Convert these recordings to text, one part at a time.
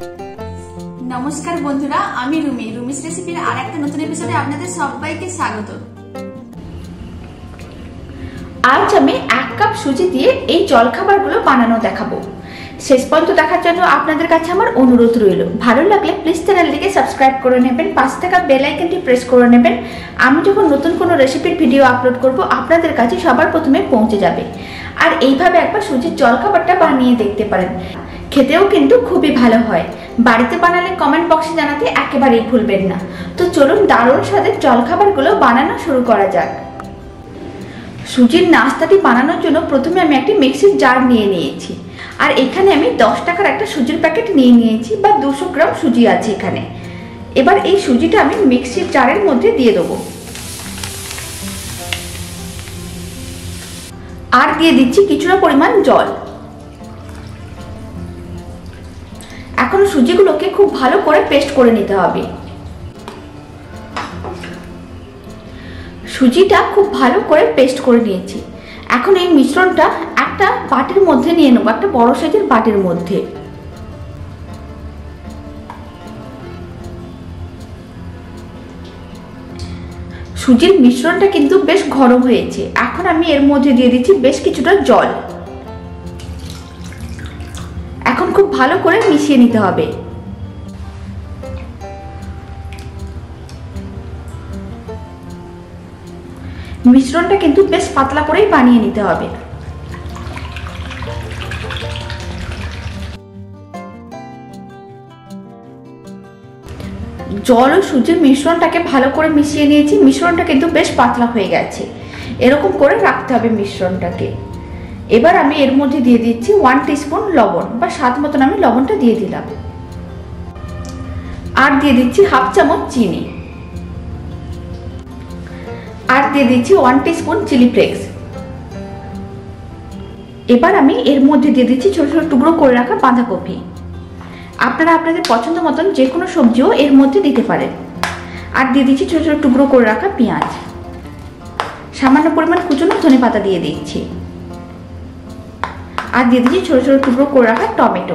নমস্কার বন্ধুরা, আমি রুমিস রেসিপির আর একটা নতুন এপিসোডে আপনাদের সবাইকে স্বাগত। আজ আমি 1 কাপ সুজি দিয়ে এই জলখাবারগুলো বানানো দেখাবো। শেষ পর্যন্ত দেখার জন্য আপনাদের কাছে আমার অনুরোধ রইল। ভালো লাগলে প্লিজ চ্যানেলটিকে সাবস্ক্রাইব করে নেবেন, পাশে থাকা বেল আইকনটি প্রেস করে নেবেন। আমি যখন নতুন কোনো রেসিপির ভিডিও আপলোড করব আপনাদের কাছে সবার প্রথমে পৌঁছে যাবে। আর এইভাবে একবার সুজির জলখাবারটা বানিয়ে দেখতে পারেন, খেতেও কিন্তু খুবই ভালো হয়। বাড়িতে বানালে কমেন্ট বক্সে জানাতে একেবারেই ভুলবেন না। তো চলুন দারুণ স্বাদের জলখাবারগুলো বানানো শুরু করা যাক। সুজির নাস্তাটি বানানোর জন্য প্রথমে আমি একটি মিক্সির জার নিয়ে নিয়েছি। আর এখানে আমি 10 টাকার একটা সুজির প্যাকেট নিয়ে নিয়েছি, বা 200 গ্রাম সুজি আছে এখানে। এবার এই সুজিটা আমি মিক্সির জারের মধ্যে দিয়ে দেবো। আর দিয়ে দিচ্ছি কিছুটা পরিমাণ জল। এখন সুজিগুলোকে খুব ভালো করে পেস্ট করে নিতে হবে। সুজিটা খুব ভালো করে পেস্ট করে নিয়েছি। এখন এই মিশ্রণটা একটা বাটির মধ্যে নিয়ে নেব, একটা বড় সাইজের বাটির মধ্যে। সুজির মিশ্রণটা কিন্তু বেশ ঘন হয়েছে। এখন আমি এর মধ্যে দিয়ে দিচ্ছি বেশ কিছুটা জল। এখন খুব ভালো করে মিশিয়ে নিতে হবে। মিশ্রণটা কিন্তু বেশ পাতলা করেই বানিয়ে নিতে হবে। জল ও সুজির মিশ্রণটাকে ভালো করে মিশিয়ে নিয়েছি। মিশ্রণটা কিন্তু বেশ পাতলা হয়ে গেছে। এরকম করে রাখতে হবে মিশ্রণটাকে। এবার আমি এর মধ্যে দিয়ে দিচ্ছি 1 টিস্পুন লবণ, বা স্বাদ মতন আমি লবণটা দিয়ে দিলাম। আর দিয়ে দিচ্ছি হাফ চামচ চিনি। আর দিয়ে দিচ্ছি 1 টিস্পুন চিলি ফ্লেক্স। এবার আমি এর মধ্যে দিয়ে দিচ্ছি ছোট ছোট টুকরো করে রাখা বাঁধাকপি। আপনারা আপনাদের পছন্দ মতন যে কোনো সবজিও এর মধ্যে দিতে পারেন। আর দিয়ে দিচ্ছি ছোট ছোট টুকরো করে রাখা পেঁয়াজ। সামান্য পরিমাণ কুচনো ধনেপাতা দিয়ে দিচ্ছি। আর দিয়ে দিচ্ছি ছোট ছোট টুকরো করে রাখা টমেটো।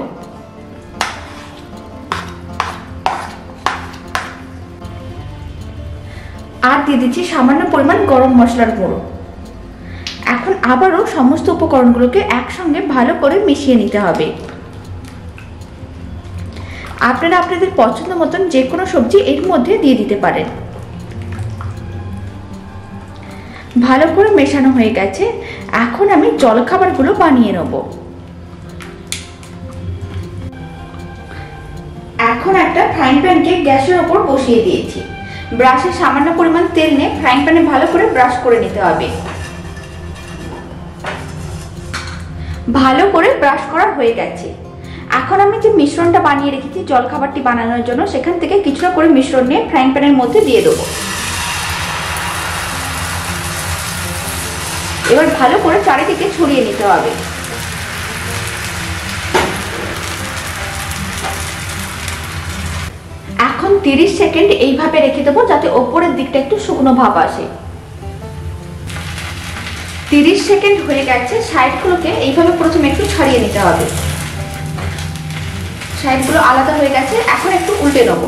আর দিয়ে দিচ্ছি সামান্য পরিমাণ গরম মশলার গুঁড়ো। এখন আবারও সমস্ত উপকরণগুলোকে একসঙ্গে ভালো করে মিশিয়ে নিতে হবে। আপনারা আপনাদের পছন্দ মতন যে কোনো সবজি এর মধ্যে দিয়ে দিতে পারেন। ভালো করে মেশানো হয়ে গেছে। এখন আমি জলখাবারগুলো বানিয়ে নেব। এখন একটা ফ্রাইং প্যানকে গ্যাসের ওপর বসিয়ে দিয়েছি। ব্রাশে সামান্য পরিমাণ তেল নিয়ে ফ্রাইং প্যানে ভালো করে ব্রাশ করে নিতে হবে। ভালো করে ব্রাশ করা হয়ে গেছে। এখন আমি যে মিশ্রণটা বানিয়ে রেখেছি জলখাবারটি বানানোর জন্য, সেখান থেকে কিছুটা করে মিশ্রণ নিয়ে ফ্রাইং প্যানের মধ্যে দিয়ে দেবো। এবার ভালো করে চারিদিকে ছড়িয়ে নিতে হবে। এখন 30 সেকেন্ড এইভাবে রেখে দেবো, যাতে ওপরের দিকটা একটু শুকনো ভাব আসে। 30 সেকেন্ড হয়ে গেছে। সাইডগুলোকে এইভাবে প্রথমে একটু ছাড়িয়ে নিতে হবে। সাইডগুলো আলাদা হয়ে গেছে। এখন একটু উল্টে নেব।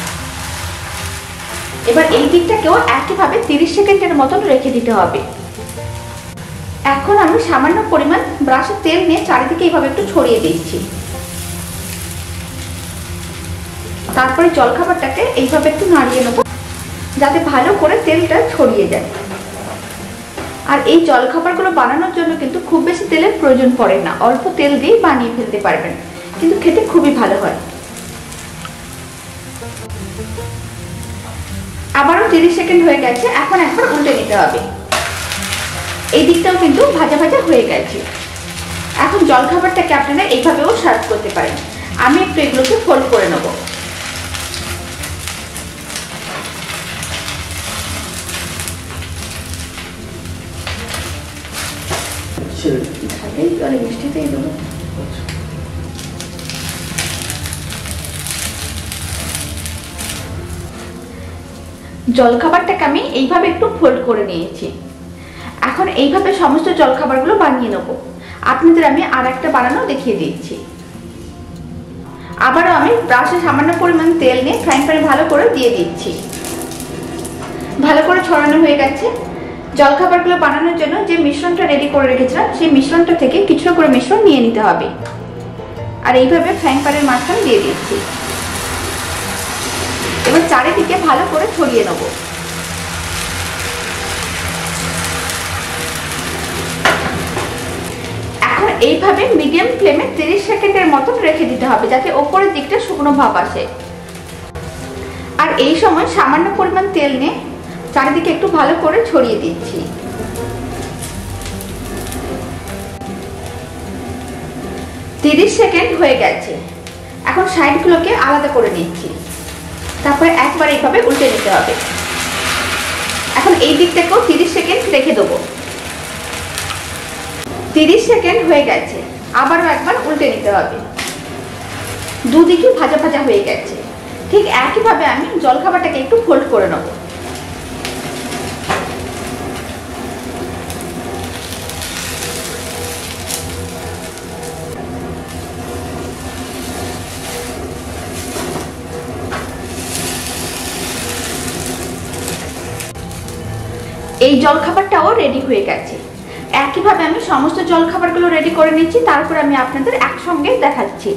এবার এই দিকটাকেও একইভাবে 30 সেকেন্ডের মতন রেখে দিতে হবে। এখন আমি সামান্য পরিমাণ ব্রাশের তেল নিয়ে চারিদিকে এইভাবে একটু ছড়িয়ে দিচ্ছি। তারপরে জলখাবারটাকে এইভাবে একটু নাড়িয়ে নেব, যাতে ভালো করে তেলটা ছড়িয়ে যায়। আর এই জলখাবারগুলো বানানোর জন্য কিন্তু খুব বেশি তেলের প্রয়োজন পড়ে না। অল্প তেল দিয়েই বানিয়ে ফেলতে পারবেন, কিন্তু খেতে খুবই ভালো হয়। আবারও 30 সেকেন্ড হয়ে গেছে। এখন একবার উল্টে নিতে হবে। এই দিকটাও কিন্তু ভাজা ভাজা হয়ে গেছে। এখন জলখাবারটাকে আপনারা এইভাবেও সার্ভ করতে পারেন। আমি একটু এগুলোকে ফোল্ড করে নেব। মিষ্টিতেই দেবো। জলখাবারটাকে আমি এইভাবে একটু ফোল্ড করে নিয়েছি। এখন এইভাবে সমস্ত জলখাবারগুলো বানিয়ে নেব। আপনাদের আমি আর একটা বানানো দেখিয়ে দিচ্ছি। আবারও আমি ব্রাশে সামান্য পরিমাণ তেল নিয়ে ফ্রাইং প্যানে ভালো করে দিয়ে দিচ্ছি। ভালো করে ছড়ানো হয়ে গেছে। জলখাবারগুলো বানানোর জন্য যে মিশ্রণটা রেডি করে রেখেছিলাম সেই মিশ্রণটা থেকে কিছুটা করে মিশ্রণ নিয়ে নিতে হবে, আর এইভাবে ফ্রাইং প্যানের মাঝখানে দিয়ে দিচ্ছি। এবার চারিদিকে ভালো করে ছড়িয়ে নেব। এখন এইভাবে মিডিয়াম ফ্লেমে 30 সেকেন্ডের মতন রেখে দিতে হবে, যাতে ওপরের দিকটা শুকনো ভাব আসে। আর এই সময় সামান্য পরিমাণ তেল নিয়ে চারিদিকে একটু ভালো করে ছড়িয়ে দিচ্ছি। 30 সেকেন্ড হয়ে গেছে। এখন সাইডগুলোকে আলাদা করে নিচ্ছি, তারপরে একবার এইভাবে উল্টে নিতে হবে। এখন এই দিকটাকেও 30 সেকেন্ড রেখে দেবো। 30 সেকেন্ড হয়ে গেছে, আবারও একবার উল্টে নিতে হবে। দুদিকে ভাজা ভাজা হয়ে গেছে। ঠিক একইভাবে আমি জলখাবারটাকে একটু ফোল্ড করে নেব। এই জলখাবারটাও রেডি হয়ে গেছে। একইভাবে আমি সমস্ত জলখাবারগুলো রেডি করে নিচ্ছি, তারপর আমি আপনাদের একসঙ্গে দেখাচ্ছি।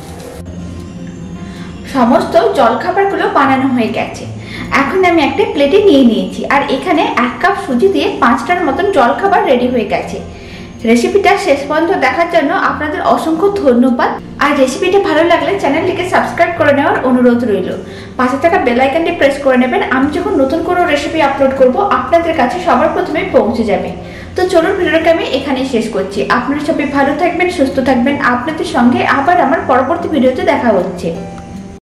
সমস্ত জলখাবারগুলো বানানো হয়ে গেছে। এখন আমি একটা প্লেটে নিয়ে নিয়েছি, আর এখানে 1 কাপ সুজি দিয়ে 5টার মতন জলখাবার রেডি হয়ে গেছে। রেসিপিটা শেষ পর্যন্ত দেখার জন্য আপনাদের অসংখ্য ধন্যবাদ। আর রেসিপিটা ভালো লাগলে চ্যানেলটিকে সাবস্ক্রাইব করে নেওয়ার অনুরোধ রইল। পাশে থাকা বেল আইকনটি প্রেস করে নেবেন। আমি যখন নতুন কোনো রেসিপি আপলোড করব আপনাদের কাছে সবার প্রথমে পৌঁছে যাবে। তো চলুন, ভিডিওটাকে আমি এখানেই শেষ করছি। আপনারা সবাই ভালো থাকবেন, সুস্থ থাকবেন। আপনাদের সঙ্গে আবার আমার পরবর্তী ভিডিওতে দেখা হচ্ছে।